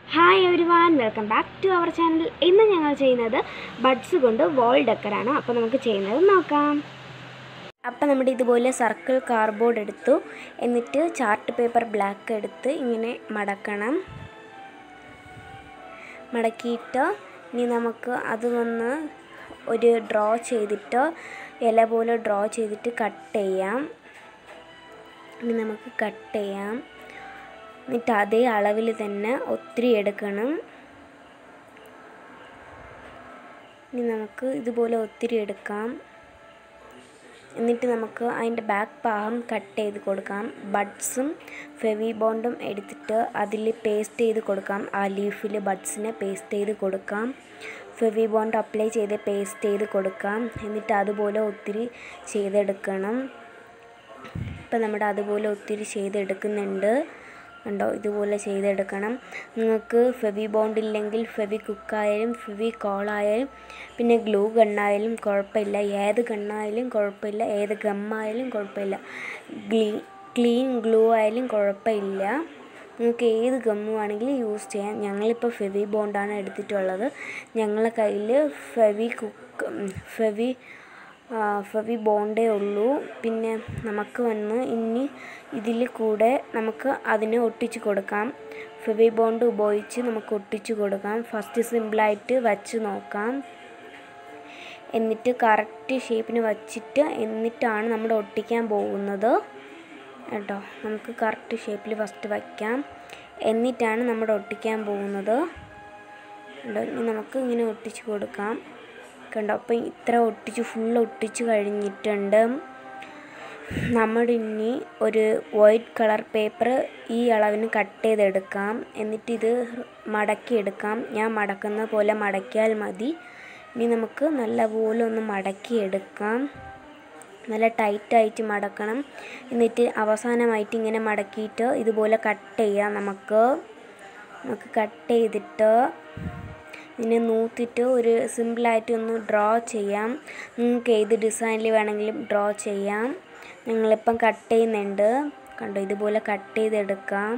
Hi everyone, welcome back to our channel. ഇന്ന് ഞങ്ങൾ ചെയ്യുന്നത് ബഡ്സ് കൊണ്ട് വാൾ ഡെക്കറാണ്. അപ്പോൾ നമുക്ക് ചെയ്യുന്നത് നോക്കാം. അപ്പോൾ നമ്മുടെ ഇതുപോലെ സർക്കിൾ കാർഡ്ബോർഡ് എടുത്തു, എന്നിട്ട് ചാർട്ട് പേപ്പർ ബ്ലാക്ക് എടുത്ത് ഇങ്ങനെ മടക്കണം. മടക്കിയിട്ട് ഇനി നമുക്ക് അത് വന്ന് ഒരു ഡ്രോ ചെയ്തിട്ട് ഇല പോലെ ഡ്രോ ചെയ്തിട്ട് കട്ട് ചെയ്യാം. ഇനി നമുക്ക് കട്ട് ചെയ്യാം. എന്നിട്ട് അതേ അളവിൽ തന്നെ ഒത്തിരി എടുക്കണം. ഇനി നമുക്ക് ഇതുപോലെ ഒത്തിരി എടുക്കാം. എന്നിട്ട് നമുക്ക് അതിൻ്റെ ബാക്ക് ഭാഗം കട്ട് ചെയ്ത് കൊടുക്കാം. ബഡ്സും ഫെവി ബോണ്ടും എടുത്തിട്ട് അതിൽ പേസ്റ്റ് ചെയ്ത് കൊടുക്കാം. ആ ലീഫിൽ ബഡ്സിനെ പേസ്റ്റ് ചെയ്ത് കൊടുക്കാം. ഫെവി ബോണ്ട് അപ്ലൈ ചെയ്ത് പേസ്റ്റ് ചെയ്ത് കൊടുക്കാം. എന്നിട്ട് അതുപോലെ ഒത്തിരി ചെയ്തെടുക്കണം. ഇപ്പം നമ്മുടെ അതുപോലെ ഒത്തിരി ചെയ്തെടുക്കുന്നുണ്ട്. ഉണ്ടോ? ഇതുപോലെ ചെയ്തെടുക്കണം. നിങ്ങൾക്ക് ഫെവി ബോണ്ട് ഇല്ലെങ്കിൽ ഫെവി കുക്കായാലും ഫെവി കോളായാലും പിന്നെ ഗ്ലൂ ഗണ്ണായാലും കുഴപ്പമില്ല. ഏത് ഗണ്ണായാലും കുഴപ്പമില്ല, ഏത് ഗമ്മായാലും കുഴപ്പമില്ല, ക്ലീൻ ഗ്ലൂ ആയാലും കുഴപ്പമില്ല. നിങ്ങൾക്ക് ഏത് ഗമ്മുവാണെങ്കിലും യൂസ് ചെയ്യാം. ഞങ്ങളിപ്പോൾ ഫെവി ബോണ്ടാണ് എടുത്തിട്ടുള്ളത്. ഞങ്ങളുടെ കയ്യിൽ ഫെവി ബോണ്ടേ ഉള്ളൂ. പിന്നെ നമുക്ക് ഇനി ഇതിൽ കൂടെ നമുക്ക് അതിനെ ഒട്ടിച്ച് കൊടുക്കാം. ഫെവി ബോണ്ട് ഉപയോഗിച്ച് നമുക്ക് ഒട്ടിച്ച് കൊടുക്കാം. ഫസ്റ്റ് സിമ്പിളായിട്ട് വച്ച് നോക്കാം. എന്നിട്ട് കറക്റ്റ് ഷേപ്പിന് വച്ചിട്ട് എന്നിട്ടാണ് നമ്മൾ ഒട്ടിക്കാൻ പോകുന്നത് കേട്ടോ. നമുക്ക് കറക്റ്റ് ഷേപ്പിൽ ഫസ്റ്റ് വയ്ക്കാം, എന്നിട്ടാണ് നമ്മൾ ഒട്ടിക്കാൻ പോകുന്നത് കേട്ടോ. ഇനി നമുക്ക് ഇങ്ങനെ ഒട്ടിച്ച് കൊടുക്കാം കണ്ടോ. അപ്പം ഇത്ര ഫുൾ ഒട്ടിച്ച് കഴിഞ്ഞിട്ടുണ്ട്. നമ്മുടെ ഇനി ഒരു വൈറ്റ് കളർ പേപ്പർ ഈ അളവിന് കട്ട് ചെയ്തെടുക്കാം. എന്നിട്ട് ഇത് മടക്കിയെടുക്കാം. ഞാൻ മടക്കുന്ന പോലെ മടക്കിയാൽ മതി. ഇനി നമുക്ക് നല്ലപോലെ ഒന്ന് മടക്കിയെടുക്കാം. നല്ല ടൈറ്റായിട്ട് മടക്കണം. എന്നിട്ട് അവസാനമായിട്ട് ഇങ്ങനെ മടക്കിയിട്ട് ഇതുപോലെ കട്ട് ചെയ്യാം. നമുക്ക് കട്ട് ചെയ്തിട്ട് ഇതിനെ നൂത്തിട്ട് ഒരു സിമ്പിളായിട്ട് ഒന്ന് ഡ്രോ ചെയ്യാം. നിങ്ങൾക്ക് ഏത് ഡിസൈനിൽ വേണമെങ്കിലും ഡ്രോ ചെയ്യാം. ഞങ്ങളിപ്പം കട്ട് ചെയ്യുന്നുണ്ട് കണ്ടോ. ഇതുപോലെ കട്ട് ചെയ്തെടുക്കാം.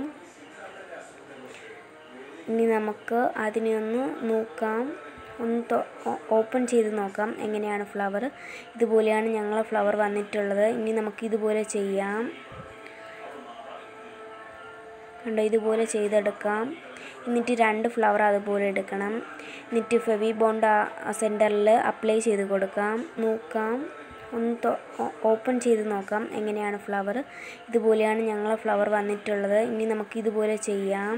ഇനി നമുക്ക് അതിനെ ഒന്ന് നോക്കാം, ഒന്ന് ഓപ്പൺ ചെയ്ത് നോക്കാം എങ്ങനെയാണ് ഫ്ലവർ. ഇതുപോലെയാണ് ഞങ്ങളെ ഫ്ലവർ വന്നിട്ടുള്ളത്. ഇനി നമുക്ക് ഇതുപോലെ ചെയ്യാം കണ്ടോ. ഇതുപോലെ ചെയ്തെടുക്കാം. എന്നിട്ട് 2 ഫ്ലവർ അതുപോലെ എടുക്കണം. എന്നിട്ട് ഫെവി ബോണ്ട് സെൻറ്ററിൽ അപ്ലൈ ചെയ്ത് കൊടുക്കാം. നോക്കാം, ഒന്ന് ഓപ്പൺ ചെയ്ത് നോക്കാം എങ്ങനെയാണ് ഫ്ലവർ. ഇതുപോലെയാണ് ഞങ്ങളെ ഫ്ലവർ വന്നിട്ടുള്ളത്. ഇനി നമുക്ക് ഇതുപോലെ ചെയ്യാം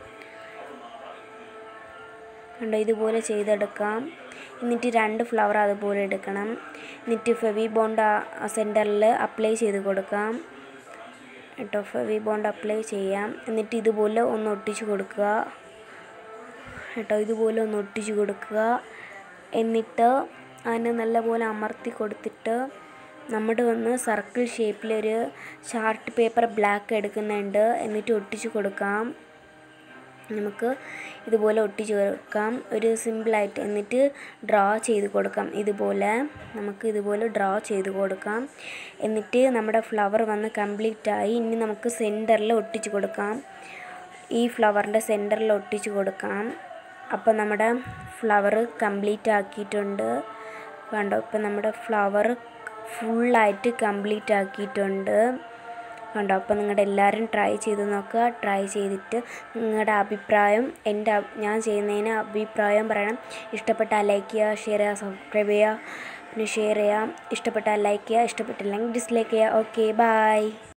കണ്ടോ. ഇതുപോലെ ചെയ്തെടുക്കാം. എന്നിട്ട് 2 ഫ്ലവർ അതുപോലെ എടുക്കണം. എന്നിട്ട് ഫെവി ബോണ്ട് സെൻറ്ററിൽ അപ്ലൈ ചെയ്ത് കൊടുക്കാം കേട്ടോ. ഫെവി ബോണ്ട് അപ്ലൈ ചെയ്യാം. എന്നിട്ട് ഇതുപോലെ ഒന്ന് ഒട്ടിച്ച് കൊടുക്കുക കേട്ടോ. ഇതുപോലെ ഒന്ന് ഒട്ടിച്ച് കൊടുക്കുക. എന്നിട്ട് അതിനെ നല്ലപോലെ അമർത്തി കൊടുത്തിട്ട് നമ്മുടെ സർക്കിൾ ഷേപ്പിലൊരു ചാർട്ട് പേപ്പർ ബ്ലാക്ക് എടുക്കുന്നുണ്ട്. എന്നിട്ട് ഒട്ടിച്ച് കൊടുക്കാം. നമുക്ക് ഇതുപോലെ ഒട്ടിച്ച് കൊടുക്കാം ഒരു സിമ്പിളായിട്ട്. എന്നിട്ട് ഡ്രോ ചെയ്ത് കൊടുക്കാം. നമുക്ക് ഇതുപോലെ ഡ്രോ ചെയ്ത് കൊടുക്കാം. എന്നിട്ട് നമ്മുടെ ഫ്ലവർ കംപ്ലീറ്റായി. ഇനി നമുക്ക് സെൻറ്ററിൽ ഒട്ടിച്ച് കൊടുക്കാം. ഈ ഫ്ലവറിൻ്റെ സെൻറ്ററിൽ ഒട്ടിച്ച് കൊടുക്കാം. അപ്പോൾ നമ്മുടെ ഫ്ലവർ കംപ്ലീറ്റ് ആക്കിയിട്ടുണ്ട് കണ്ടോ. ഇപ്പം നമ്മുടെ ഫ്ലവർ ഫുള്ളായിട്ട് കംപ്ലീറ്റ് ആക്കിയിട്ടുണ്ട് കണ്ടോ. അപ്പോൾ നിങ്ങളുടെ എല്ലാവരും ട്രൈ ചെയ്ത് നോക്കുക. ട്രൈ ചെയ്തിട്ട് നിങ്ങളുടെ അഭിപ്രായം ഞാൻ ചെയ്യുന്നതിന് അഭിപ്രായം പറയണം. ഇഷ്ടപ്പെട്ടാൽ ലൈക്ക് ചെയ്യുക, ഷെയർ ചെയ്യുക, സബ്സ്ക്രൈബ് ചെയ്യുക, പിന്നെ ഷെയർ ചെയ്യുക. ഇഷ്ടപ്പെട്ടാൽ ലൈക്ക് ചെയ്യുക, ഇഷ്ടപ്പെട്ടില്ലെങ്കിൽ ഡിസ്ലൈക്ക് ചെയ്യുക. Okay, by.